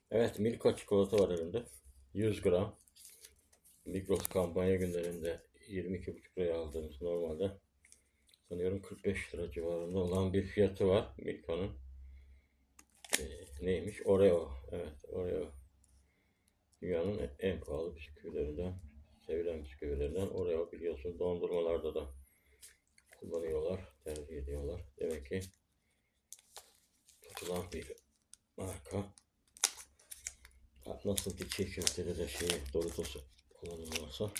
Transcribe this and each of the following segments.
Evet, Milka çikolata var elimde. 100 gram. Migros kampanya günlerinde 22,5 liraya aldığımız normalde sanıyorum 45 lira civarında olan bir fiyatı var Milka'nın. Neymiş? Oreo. Evet, Oreo. Dünyanın en pahalı bisküvilerinden, sevilen bisküvilerinden Oreo, biliyorsun dondurmalarda da kullanıyorlar, tercih ediyorlar. Demek ki tutulan bir marka. Nasıl ki çiğ köftede de Doritos'u kullanıyorlarsa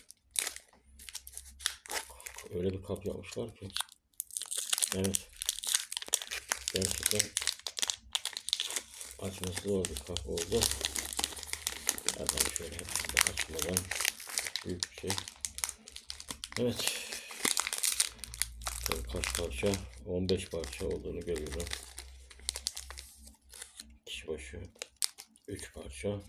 öyle bir kap yapmışlar ki, evet, gerçekten açması zor bir kap oldu. Zaten şöyle açmadan büyük bir şey. Evet, tabii kaç parça? 15 parça olduğunu görüyorum. Kişi başı 3 parça.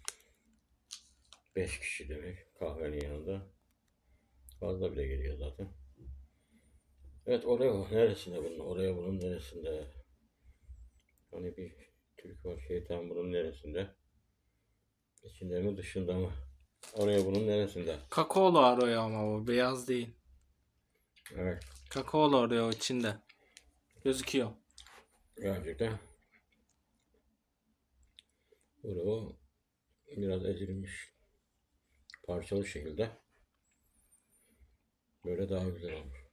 5 kişi demek kahvenin yanında. Fazla bile geliyor zaten. Evet, Oreo neresinde bunun? Oreo bunun neresinde? Hani bir Türk var, şeytan bunun neresinde? İçinde mi dışında mı? Oreo bunun neresinde? Kakaolu Oreo ama o beyaz değil. Evet, Kakaolu Oreo içinde. Gözüküyor. gerçekten Oreo biraz ezilmiş, parçalı şekilde. Böyle daha güzel olmuş.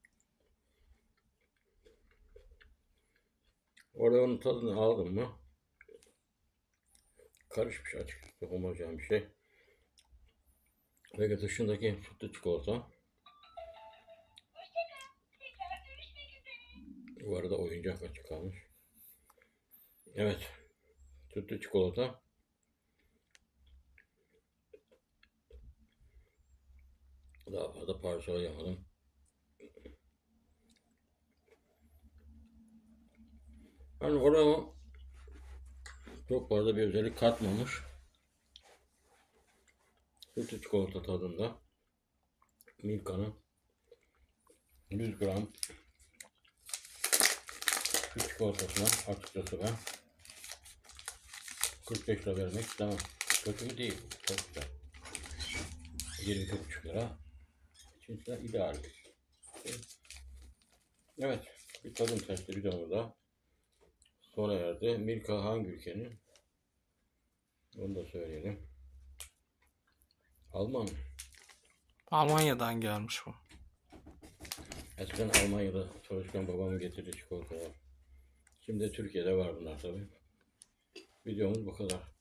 Oreo'nun tadını aldım mı? Karışmış, açıkçası homojen bir şey. Ve dışındaki sütlü çikolata. Bu arada oyuncak açık kalmış. Evet, sütlü çikolata. Daha fazla parçalayamadım. Yani Oreo çok fazla bir özellik katmamış. Sütlü çikolata tadında. Milka'nın 100 gram süt çikolatasına açıkçası ben 45 lira vermek istemem. Kötü değil, çok güzel. 22,5 lira için de ideal. Evet, bir tadım testi videomuz da sona erdi. Milka hangi ülkenin? Onu da söyleyelim. Alman. Almanya'dan gelmiş bu. Eskiden Almanya'da çalışkan babamın getirdiği çikolatalar. Şimdi Türkiye'de var bunlar tabii. Videomuz bu kadar.